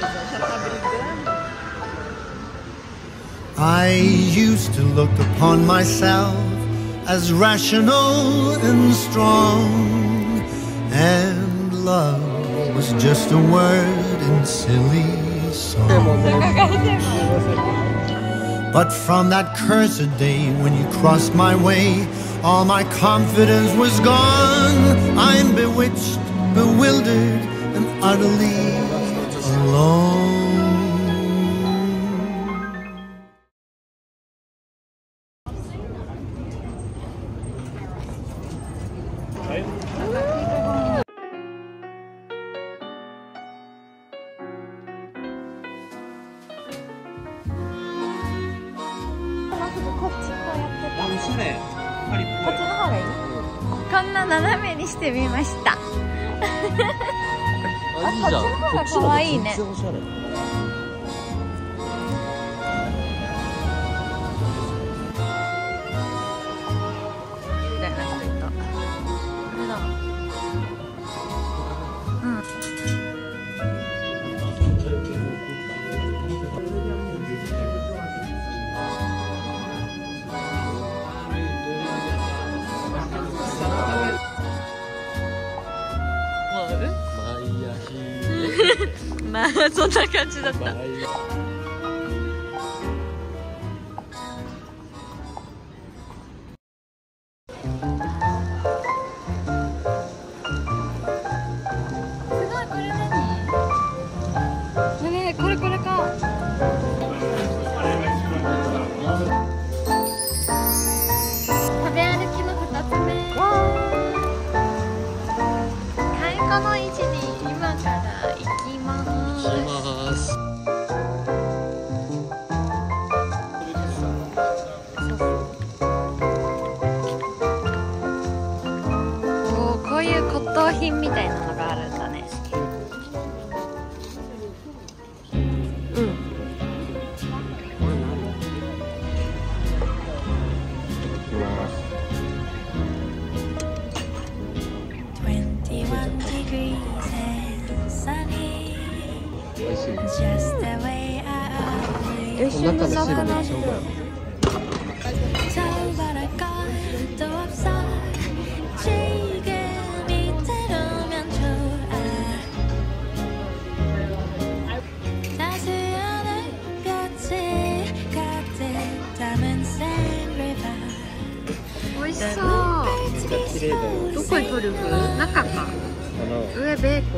I used to look upon myself as rational and strong, and love was just a word in silly song. But from that cursed day when you crossed my way, all my confidence was gone. I'm bewitched, bewildered, and utterly alone. こっちの方がいい。こんな斜めにしてみました。こっちの方が可愛いね。みたいな人いた。これだ。うん。まあそんな感じだった。これか。食べ歩きの2つ目。太鼓の位置に今から行きます。こういう骨董品みたいなのがあるんだね。美味しいのなくなってる。美味しそう。どこにトリュフ？中か。上ベーコン。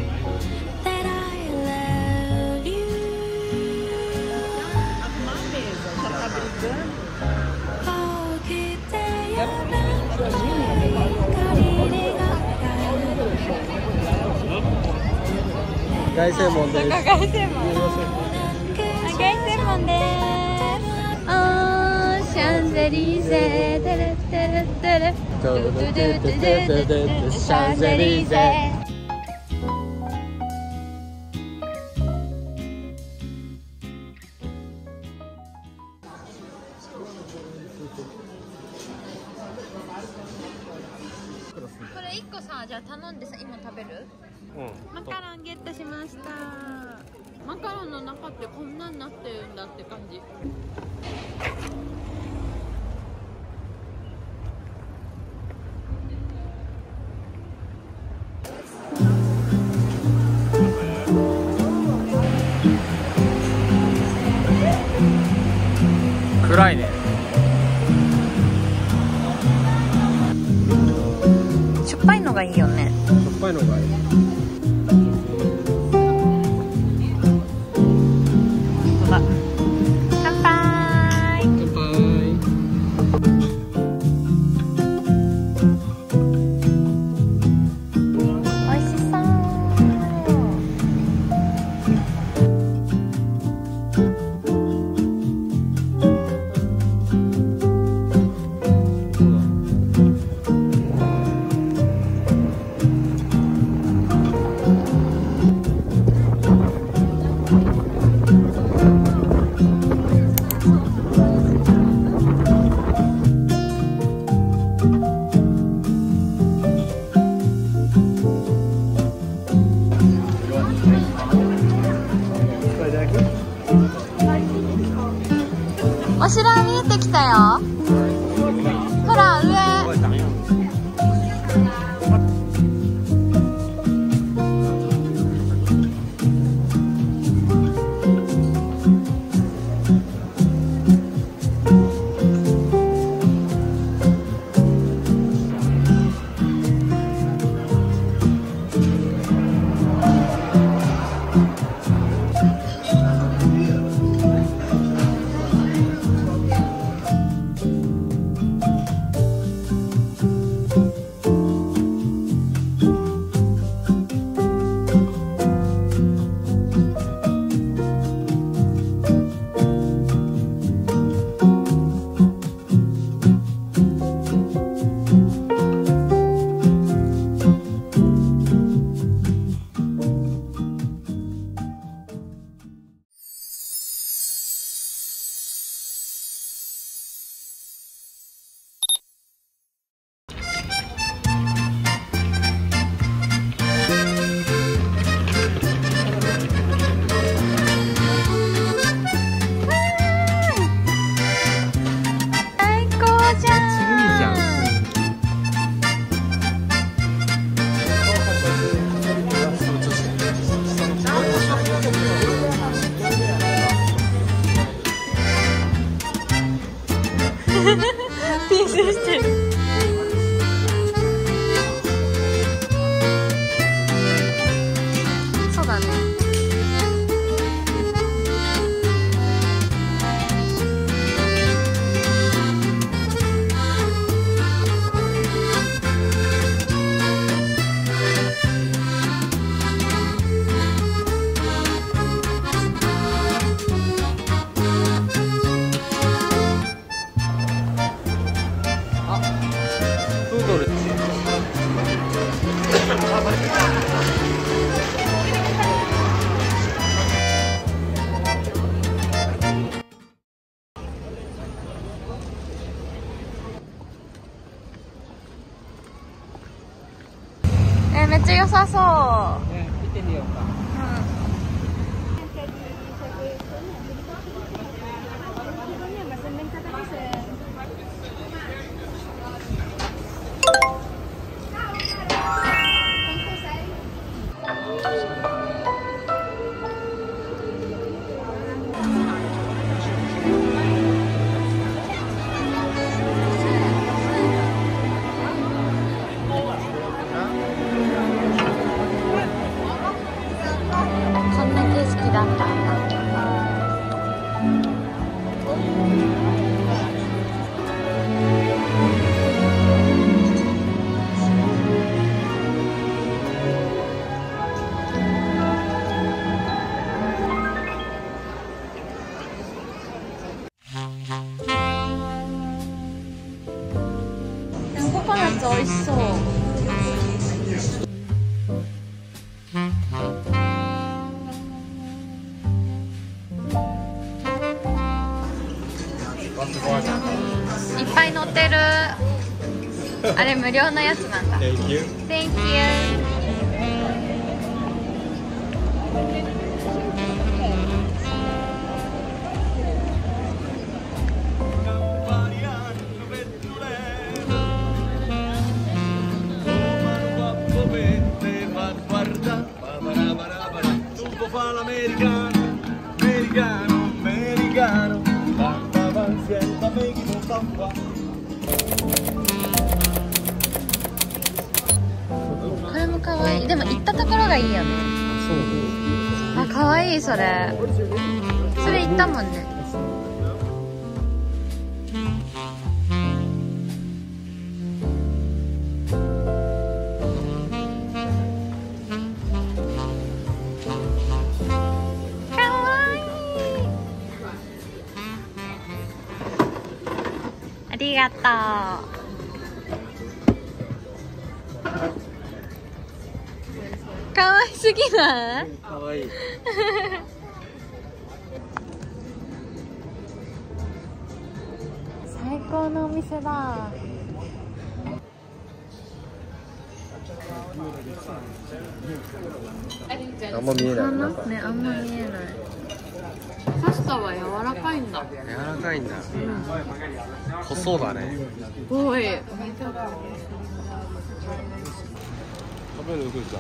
凱旋門です。 凱旋門です。シャンゼリーゼ、テレテレテレ、ドゥドゥドゥドゥドゥドゥ、シャンゼリーゼ。これ1個さ、じゃあ頼んでさ、今食べる？マカロンゲットしました。マカロンの中ってこんなになってるんだって感じ。 暗いね。 しょっぱいのがいいよね。 しょっぱいのがいい。 乾杯。 乾杯。 美味しそう。 お城見えてきたよ。ほら上。ピースしてる。そうだね。 プードル。 めっちゃ良さそう。 ね、見てみようか。 こんな景色だったんだ。ココナッツ美味しそう。いっぱい乗ってる。あれ無料のやつなんだ。 Thank you. Thank you. これも可愛い。でも行ったところがいいよね。あ、可愛いそれ。それ行ったもんね。ありがとう。可愛すぎない？ かわいい。 最高のお店だ。 あんま見えない。 ね、あんま見えない。 パスタは柔らかいんだ。 柔らかいんだ。濃そうだね。 すごい。 食べる？うぐちゃん。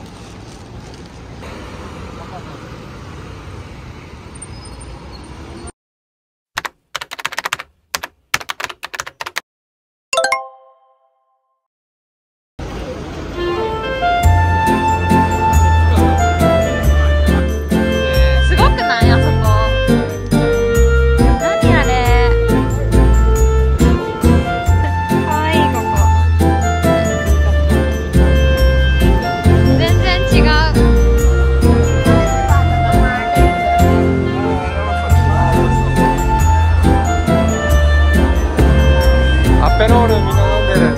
ペロールみんな飲んでる。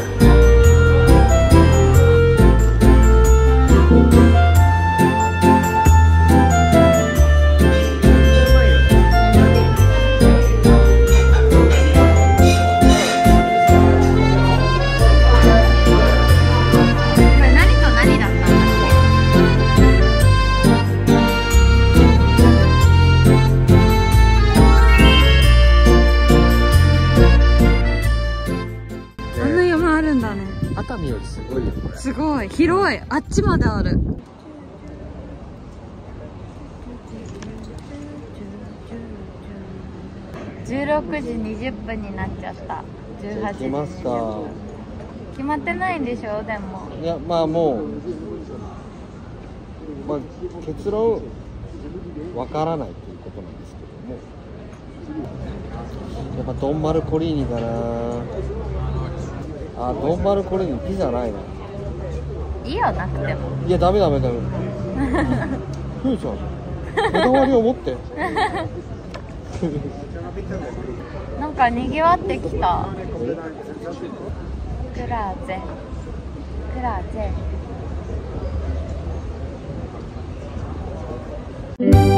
これ何と何だったんだっけ？あんな山あるんだね。 熱海よりすごいよこれ。 すごい広い。あっちまである。16時20分になっちゃった。18時行きますか。 決まってないんでしょ。でもいやまあもう、まあ、結論わからないということなんですけども、やっぱドンマルコリーニかな。あ、ドンマルコリーニピザないな。 いいよ、なくても。 いやダメダメダメ。ふうちゃんこだわりを持って。 なんか賑わってきた。クラーゼクラーゼ。